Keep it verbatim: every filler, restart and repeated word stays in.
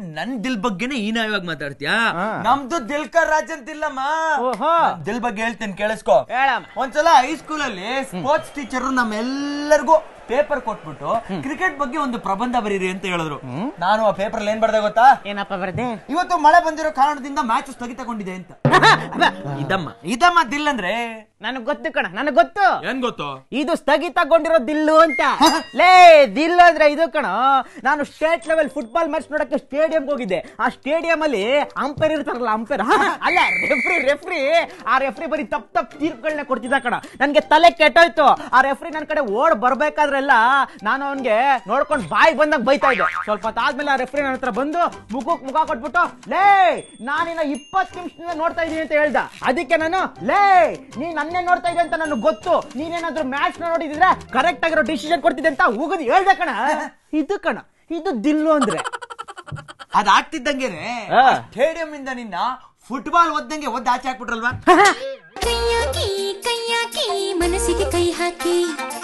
ನನ್ ದಿಲ್ ಬಗ್ಗೆನೆ ಈ ನಾಯವಾಗಿ ಮಾತಾಡ್ತೀಯಾ? ನಮ್ದು ದಿಲ್ಕರ್ ರಾಜ್ ಅಂತಿಲ್ಲಮ್ಮ. ದಿಲ್ ಬಗ್ಗೆ ಹೇಳ್ತೇನೆ ಕೇಳಿಸ್ಕೊ. ಒಂದ್ಸಲ ಹೈಸ್ಕೂಲ್ ಅಲ್ಲಿ ಸ್ಪೋರ್ಟ್ಸ್ ಟೀಚರ್ ನಮ್ಮೆಲ್ಲರಿಗೂ ಪೇಪರ್ ಕೊಟ್ಬಿಟ್ಟು ಕ್ರಿಕೆಟ್ ಬಗ್ಗೆ ಒಂದು ಪ್ರಬಂಧ ಬರೀರಿ ಅಂತ ಹೇಳಿದ್ರು. ನಾನು ಆ ಪೇಪರ್ ಏನ್ ಬರ್ದೆ ಗೊತ್ತಾ? ಏನಪ್ಪ ಬರ್ದೆ? ಇವತ್ತು ಮಳೆ ಬಂದಿರೋ ಕಾರಣದಿಂದ ಮ್ಯಾಚ್ ಸ್ಥಗಿತಗೊಂಡಿದೆ ಅಂತ. ಇದಮ್ಮ ಇದಮ್ಮ ದಿಲ್ ಅಂದ್ರೆ ನನಗ್ ಗೊತ್ತು ಕಣ, ನನಗ್ ಗೊತ್ತು. ಏನ್ ಗೊತ್ತು? ಇದು ಸ್ಥಗಿತಗೊಂಡಿರೋ ದಿಲ್ಲು ಅಂತ. ಲೇ ದಿಲ್ಲು ಅಂದ್ರೆ ಇದು ಕಣ. ನಾನು ಸ್ಟೇಟ್ ಲೆವೆಲ್ ಫುಟ್ಬಾಲ್ ಮ್ಯಾಚ್ ನೋಡಕ್ಕೆ ಸ್ಟೇಡಿಯಂ ಹೋಗಿದ್ದೆ. ಆ ಸ್ಟೇಡಿಯಂ ಅಲ್ಲಿ ಅಂಪೈರ್ ಇರ್ತಾರಲ್ಲ, ಅಂಪೈರ್ ಅಲ್ಲ ರೆಫ್ರಿ ರೆಫ್ರಿ ಆ ರೆಫ್ರಿ ಬರೀ ತಪ್ಪ ತಪ್ಪ ತೀರ್ಪುಗಳನ್ನ ಕೊಡ್ತಿದ್ದ ಕಣ. ನನ್ಗೆ ತಲೆ ಕೆಟ್ಟೋಯ್ತು. ಆ ರೆಫ್ರಿ ನನ್ ಕಡೆ ಓಡ್ ಬರ್ಬೇಕಾದ್ರೆಲ್ಲ ನಾನು ಅವನ್ಗೆ ನೋಡ್ಕೊಂಡು ಬಾಯಿ ಬಂದಾಗ ಬೈತಾ ಇದ್ದೆ. ಸ್ವಲ್ಪ ಹೊತ್ತಾದ್ಮೇಲೆ ಆ ರೆಫ್ರಿ ನನ್ನ ಹತ್ರ ಬಂದು ಮುಖಕ್ ಮುಖ ಕೊಟ್ಬಿಟ್ಟು, ಲೇ ನಾನಿನ್ನ ಇಪ್ಪತ್ತು ನಿಮಿಷದಿಂದ ನೋಡ್ತಾ ಇದೀನಿ ಅಂತ ಹೇಳ್ದ. ಅದಕ್ಕೆ ನಾನು, ಲೇ ನೀ ನನ್ನೇ ನೋಡ್ತಾ ಇದೆ ಅಂತ ನನಗೆ ಗೊತ್ತು, ನೀನೇನಾದ್ರೂ ಮ್ಯಾಚ್ ನೋಡಿದ್ರೆ ಕರೆಕ್ಟ್ ಆಗಿರೋ ಡಿಸಿಷನ್ ಕೊಡ್ತಿದ್ದೆ ಅಂತ ಉಗಿದು ಹೇಳ್ದೆ ಕಣ. ಇದು ಕಣ, ಇದು ದಿಲ್ಲು ಅಂದ್ರೆ. ಅದಾಗ್ತಿದ್ದಂಗೆನೆ ಸ್ಟೇಡಿಯಂ ಇಂದ ನಿನ್ನ ಫುಟ್ಬಾಲ್ ಒದ್ದಂಗೆ ಒದ್ದು ಆಚೆ ಹಾಕ್ಬಿಟ್ರಲ್ವಾ? ಕೈಯಾಕಿ ಕೈಯಾಕಿ ಮನಸ್ಸಿಗೆ ಕೈ ಹಾಕಿ